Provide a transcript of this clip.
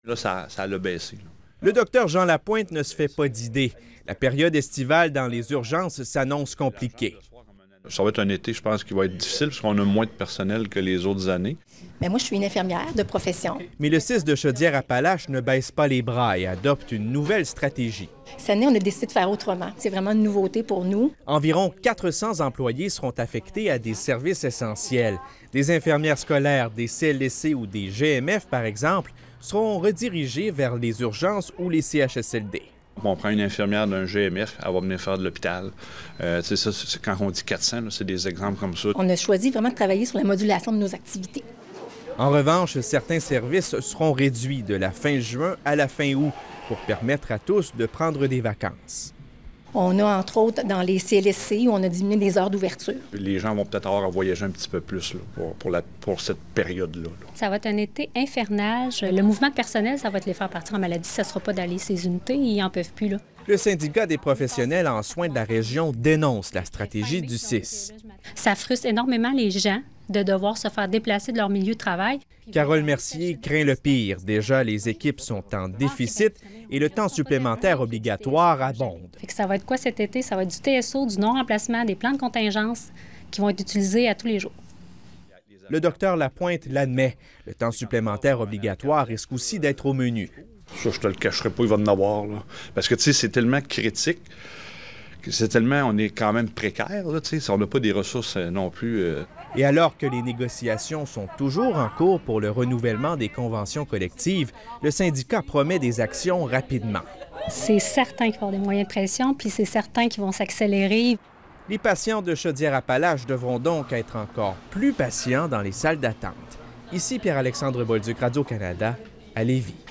Là, ça a baissé. Là. Le docteur Jean Lapointe ne se fait pas d'idée. La période estivale dans les urgences s'annonce compliquée. Ça va être un été, je pense, qui va être difficile parce qu'on a moins de personnel que les autres années. Bien, moi, je suis une infirmière de profession. Mais le CIS de Chaudière-Appalaches ne baisse pas les bras et adopte une nouvelle stratégie. Cette année, on a décidé de faire autrement. C'est vraiment une nouveauté pour nous. Environ 400 employés seront affectés à des services essentiels. Des infirmières scolaires, des CLSC ou des GMF, par exemple, seront redirigés vers les urgences ou les CHSLD. On prend une infirmière d'un GMF, elle va venir faire de l'hôpital. Ça, quand on dit 400, là, c'est des exemples comme ça. On a choisi vraiment de travailler sur la modulation de nos activités. En revanche, certains services seront réduits de la fin juin à la fin août pour permettre à tous de prendre des vacances. On a, entre autres, dans les CLSC, où on a diminué les heures d'ouverture. Les gens vont peut-être avoir à voyager un petit peu plus là, pour cette période-là. Ça va être un été infernal. Le mouvement de personnel, ça va être les faire partir en maladie. Ça ne sera pas d'aller ces unités. Ils n'en peuvent plus. Là. Le syndicat des professionnels en soins de la région dénonce la stratégie du CIS. Ça frustre énormément les gens de devoir se faire déplacer de leur milieu de travail. Carole Mercier craint le pire. Déjà, les équipes sont en déficit et le temps supplémentaire obligatoire abonde. Fait que ça va être quoi cet été? Ça va être du TSO, du non-remplacement, des plans de contingence qui vont être utilisés à tous les jours. Le docteur Lapointe l'admet. Le temps supplémentaire obligatoire risque aussi d'être au menu. Ça, je te le cacherai pas, il va en avoir. Là. Parce que, tu sais, c'est tellement critique, on est quand même précaire, là, tu sais, on n'a pas des ressources non plus. Et alors que les négociations sont toujours en cours pour le renouvellement des conventions collectives, le syndicat promet des actions rapidement. C'est certain qu'il va y avoir des moyens de pression, puis c'est certain qu'ils vont s'accélérer. Les patients de Chaudière-Appalaches devront donc être encore plus patients dans les salles d'attente. Ici Pierre-Alexandre Bolduc, Radio-Canada, à Lévis.